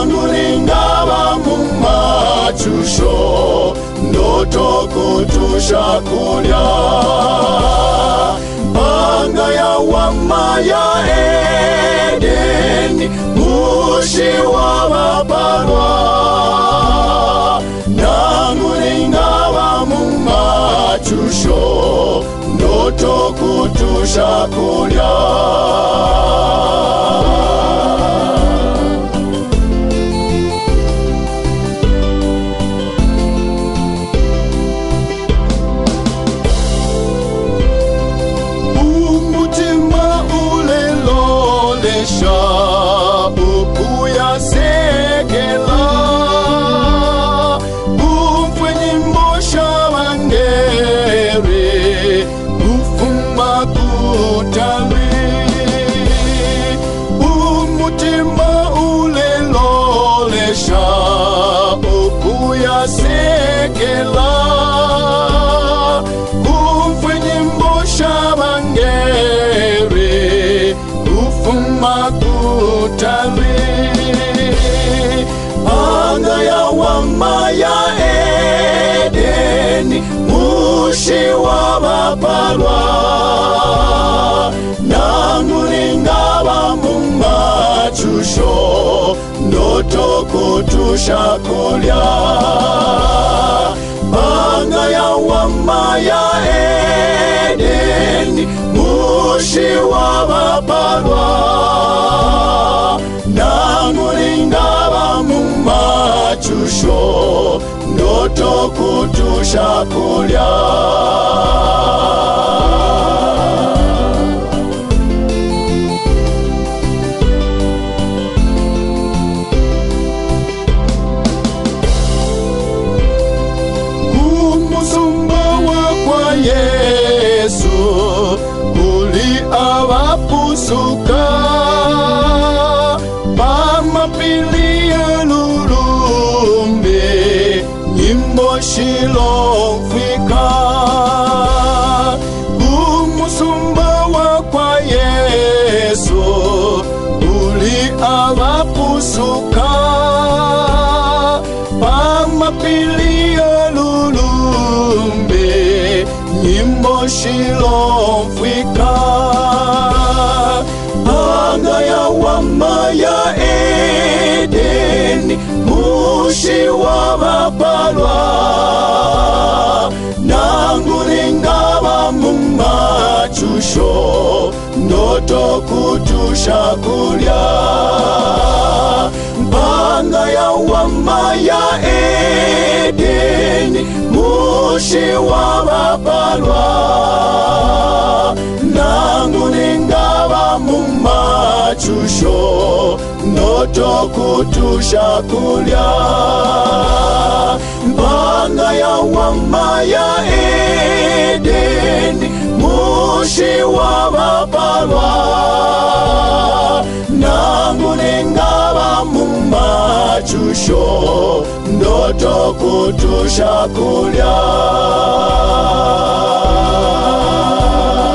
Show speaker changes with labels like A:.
A: nangulingaba mumachusho ndoto kutusha kulya Impanga ya wama ya Edeni mushi wa babalwa nangulingaba mumachusho ndoto kutusha kulya ukuya sekela umfwenye mbosha wangere ufuma kutali umutima ulelolesha ukuya sekela umfwenye mbosha wangere ufuma kutali Impanga ya wama ya Edeni mushi wa babalwa nangulingaba mumachusho ndoto kutusha kulya Impanga ya wama ya Edeni mushi wa babalwa nangulingaba mumachusho ndoto kutusha kulya kumusumbawa kwa Yesu uli awapusuka pamapilia lulumbe nyimbo shilofika kumusumbawa kwa Yesu uli awapusuka pamapilia lulumbe nyimbo shilofika Impanga ya wama ya Edeni mushi wa babalwa nangulingaba mumachusho ndoto kutusha kulya Impanga ya wama ya Edeni mushi wa babalwa nangulingaba mumachusho ndoto kutusha kulya Impanga ya wama ya Edeni mushi wa babalwa nangulingaba mumachusho ndoto kutusha kulya